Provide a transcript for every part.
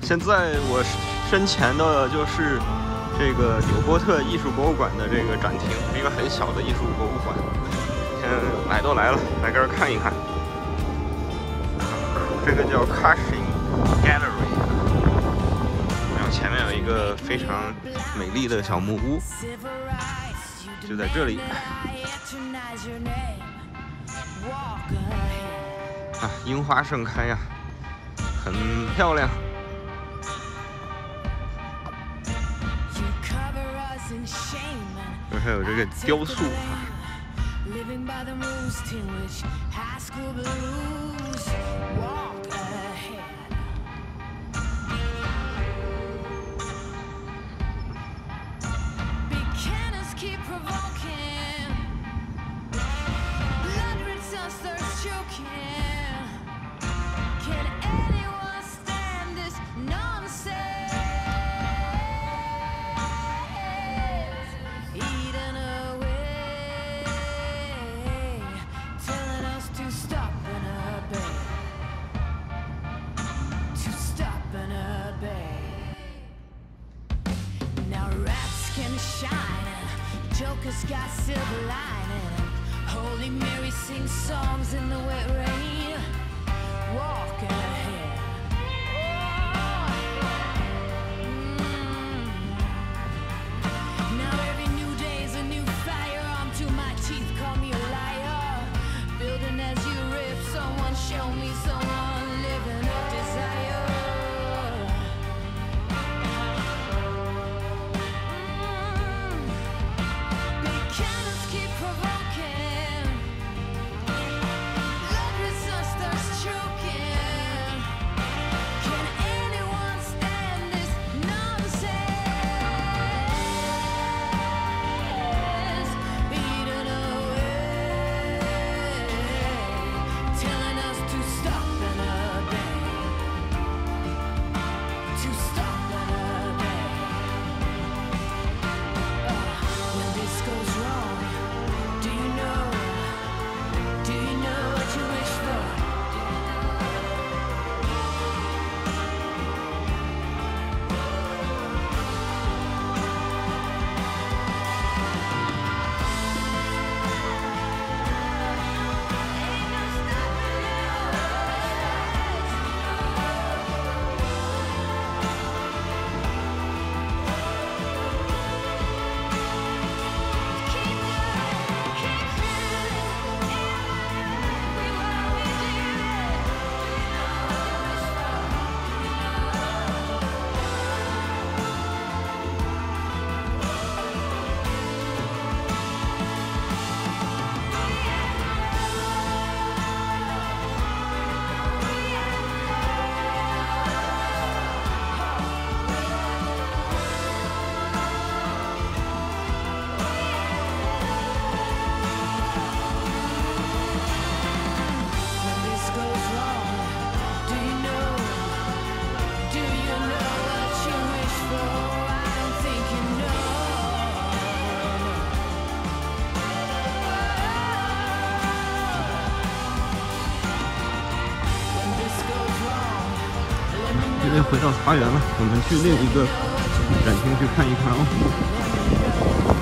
现在我身前的就是这个纽波特艺术博物馆的这个展厅，是一个很小的艺术博物馆。今天来都来了，来这儿看一看。这个叫 Cushing Gallery， 然后前面有一个非常美丽的小木屋，就在这里。啊，樱花盛开呀，很漂亮。这还有这个雕塑啊。 Joker's got silver lining. Holy Mary sings songs in the wet rain. Walk ahead. Now every new day's a new firearm to my teeth. Call me a liar. Building as you rip. Someone show me someone living up desire. 现在回到茶园了，我们去另一个展厅去看一看哦。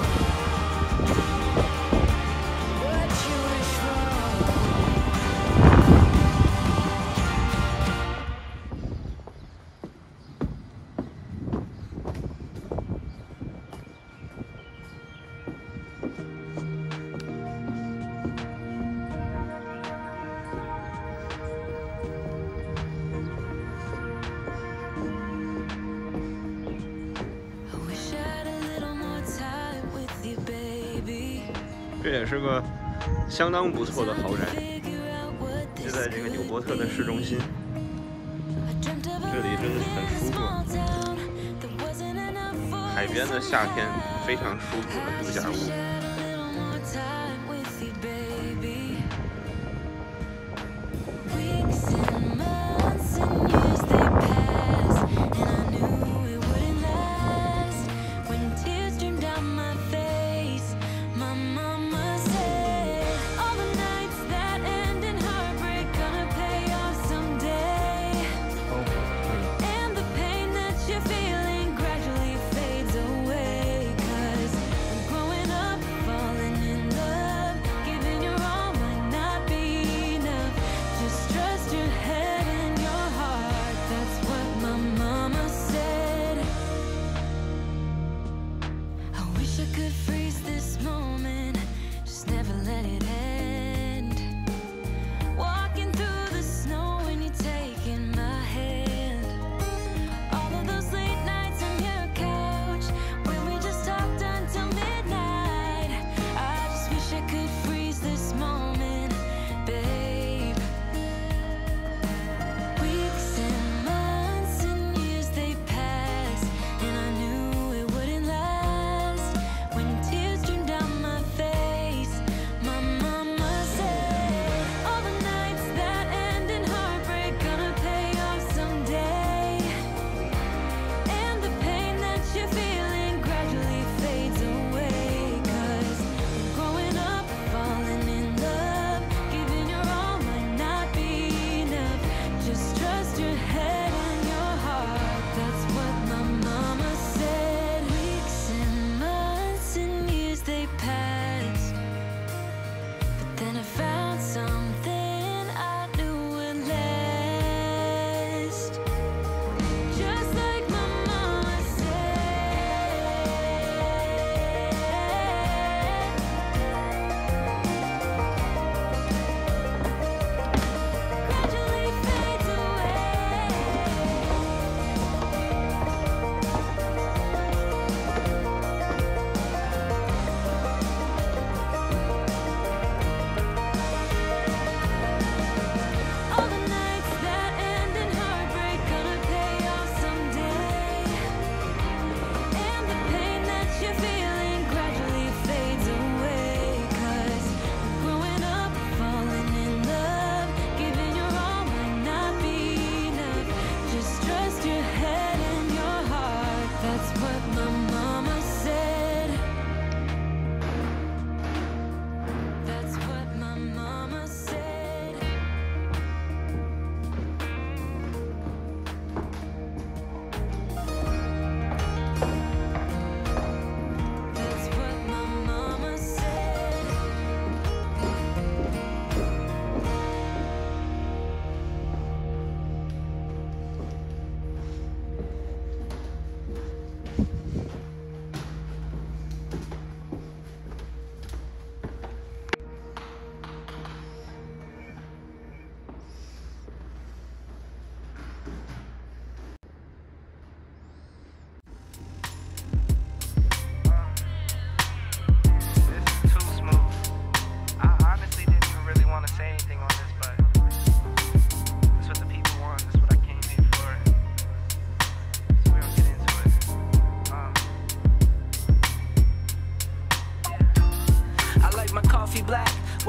这也是个相当不错的豪宅，就在这个纽波特的市中心，这里真的是很舒服。海边的夏天非常舒服的度假屋。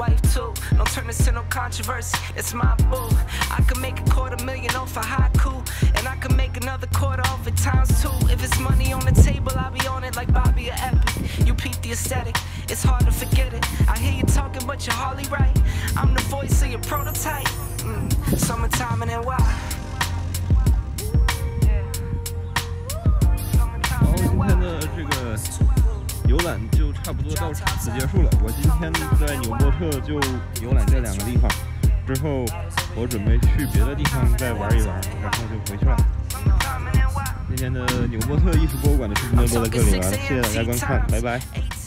wife too. Don't turn this into no controversy, it's my boo. I could make $250,000 off a haiku, and I could make another quarter off it ×2. If it's money on the table, I'll be on it like Bobby or Epic. You peep the aesthetic, it's hard to forget it. I hear you talking, but you're hardly right. I'm the voice of your prototype. Summertime and NY. 好，今天的这个游览就差不多到此结束了。我今天在纽波特就游览这2个地方，之后我准备去别的地方再玩一玩，然后就回去了。今天的纽波特艺术博物馆的视频就到这里了，谢谢大家观看，拜拜。